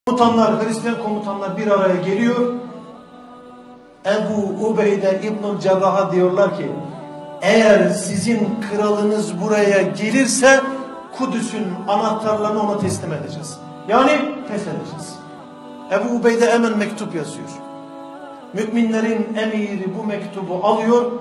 Komutanlar, Hristiyan komutanlar bir araya geliyor. Ebu Ubeyde İbn-i Cerrah'a diyorlar ki, eğer sizin kralınız buraya gelirse Kudüs'ün anahtarlarını ona teslim edeceğiz. Yani pes edeceğiz. Ebu Ubeyde hemen mektup yazıyor. Müminlerin emiri bu mektubu alıyor.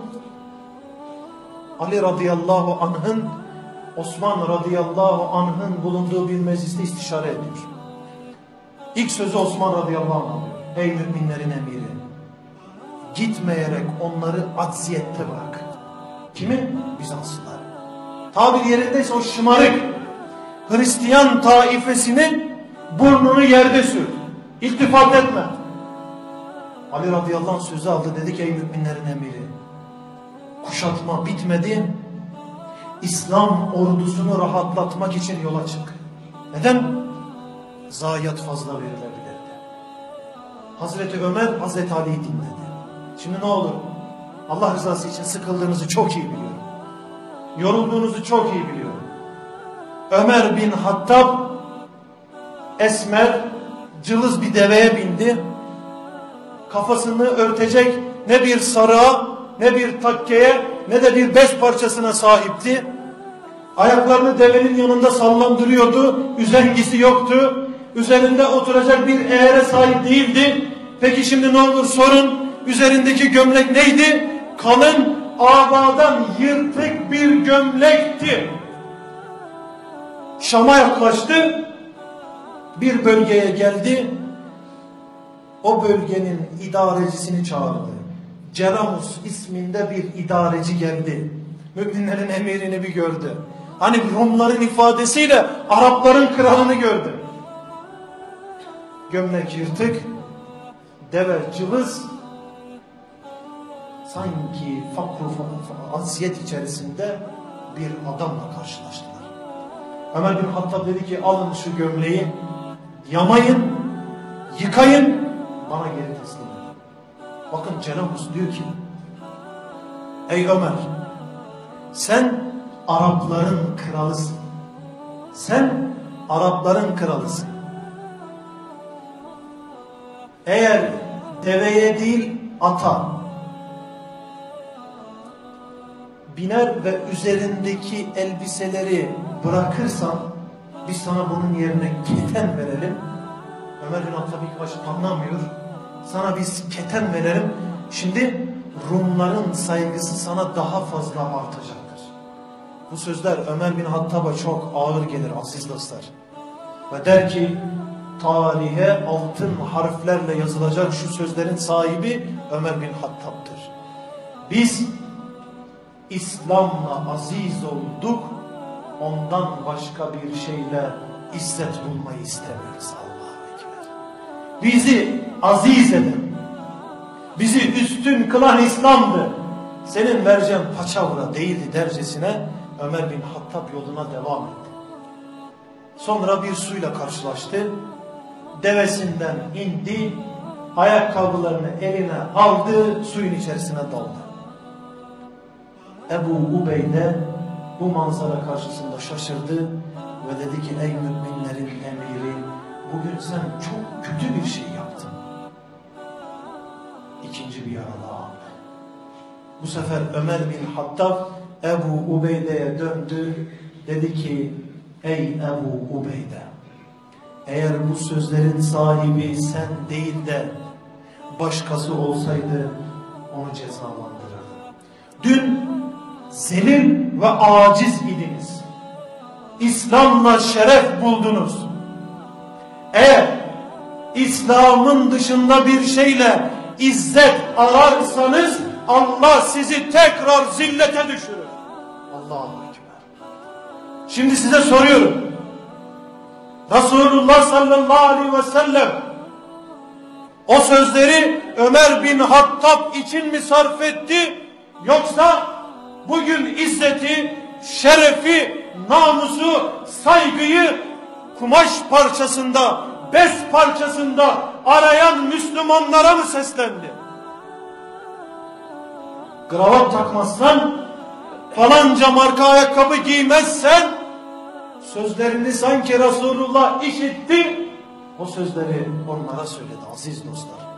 Ali radıyallahu anh'ın, Osman radıyallahu anh'ın bulunduğu bir mecliste istişare ediyor. İlk sözü Osman radıyallahu anh alıyor. Ey müminlerin emiri, gitmeyerek onları acziyette bırak. Kimi? Bizanslılar. Tabir yerindeyse o şımarık Hristiyan taifesinin burnunu yerde sür. İltifat etme. Ali radıyallahu anh sözü aldı, dedi ki ey müminlerin emiri, kuşatma bitmedi. İslam ordusunu rahatlatmak için yola çık. Neden? Zayiat fazla verilebilirdi. Hazreti Ömer Hazreti Ali'yi dinledi. Şimdi ne olur? Allah rızası için sıkıldığınızı çok iyi biliyorum. Yorulduğunuzu çok iyi biliyorum. Ömer bin Hattab esmer, cılız bir deveye bindi. Kafasını örtecek ne bir sarığa, ne bir takkeye, ne de bir bez parçasına sahipti. Ayaklarını devenin yanında sallandırıyordu. Üzengisi yoktu. Üzerinde oturacak bir eğere sahip değildi. Peki şimdi ne olur sorun. Üzerindeki gömlek neydi? Kalın, abadan yırtık bir gömlekti. Şam'a yaklaştı. Bir bölgeye geldi. O bölgenin idarecisini çağırdı. Ceramus isminde bir idareci geldi. Müminlerin emirini bir gördü. Hani Rumların ifadesiyle Arapların kralını gördü. Gömlek yırtık, deve cılız, sanki aziyet içerisinde bir adamla karşılaştılar. Ömer bin Hattab dedi ki alın şu gömleği, yamayın, yıkayın, bana geri teslim edin. Bakın Ceramus diyor ki, ey Ömer, sen Arapların kralısın. Sen Arapların kralısın. Eğer deveye değil ata biner ve üzerindeki elbiseleri bırakırsan biz sana bunun yerine keten verelim. Ömer bin Hattab ilk başı anlamıyor. Sana biz keten verelim. Şimdi Rumların saygısı sana daha fazla artacaktır. Bu sözler Ömer bin Hattab'a çok ağır gelir aziz dostlar. Ve der ki tarihe altın harflerle yazılacak şu sözlerin sahibi Ömer bin Hattab'dır. Biz İslam'la aziz olduk, ondan başka bir şeyle izzet bulmayı istemiyoruz. Allah'a ekber. Bizi aziz eden, bizi üstün kılan İslam'dı. Senin vereceğin paçavra değildi dercesine Ömer bin Hattab yoluna devam etti. Sonra bir suyla karşılaştı. Devesinden indi, ayakkabılarını eline aldı, suyun içerisine daldı. Ebu Ubeyde bu manzara karşısında şaşırdı ve dedi ki ey müminlerin emiri, bugün sen çok kötü bir şey yaptın. İkinci bir yara daha aldı. Bu sefer Ömer bin Hattab Ebu Ubeyde'ye döndü, dedi ki ey Ebu Ubeyde, eğer bu sözlerin sahibi sen değil de başkası olsaydı onu cezalandırırdı. Dün zelil ve aciz idiniz. İslam'la şeref buldunuz. Eğer İslam'ın dışında bir şeyle izzet ararsanız Allah sizi tekrar zillete düşürür. Allahu Ekber. Şimdi size soruyorum. Resulullah sallallahu aleyhi ve sellem o sözleri Ömer bin Hattab için mi sarf etti, yoksa bugün izzeti, şerefi, namusu, saygıyı kumaş parçasında, bez parçasında arayan Müslümanlara mı seslendi? Kravat takmazsan, falanca marka ayakkabı giymezsen, sözlerini sanki Resulullah işitti, O sözleri onlara söyledi aziz dostlar.